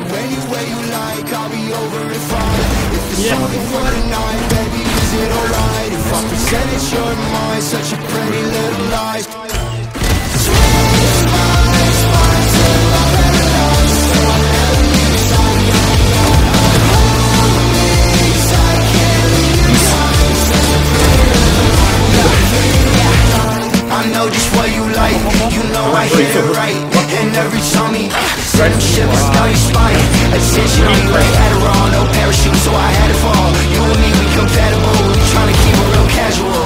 anywhere you like, I'll be over in 5. If it's only for the night, baby, is it alright if I pretend that you're mine? Such a pretty little lie. I know just what you like, you know I hit it right. And every time he said them shit, but now you spite. Attention on me like Adderall, no parachute, so I had to fall. You and me, we compatible, we tryna keep it real casual.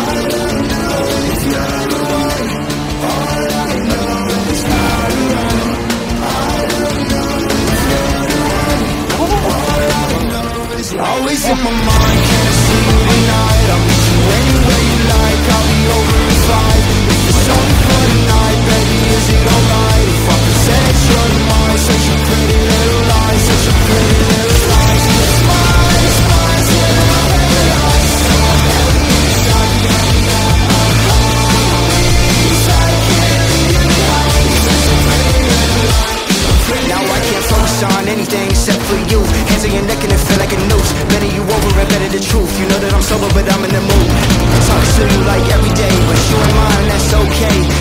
Always in my mind, can't see you tonight. I'll meet you anywhere you like, I'll be over in 5. If it's only for the night, baby, is it alright if I pretend you're mine? Such a pretty little lie, such a pretty little lie. It's mine, it's mine, it's now I can't focus on anything except for you. Hands on your neck and it feel like a noose. Better you over and better the truth. You know that I'm sober but I'm in the mood. I'm talking to you like every day, but you ain't mine and that's okay.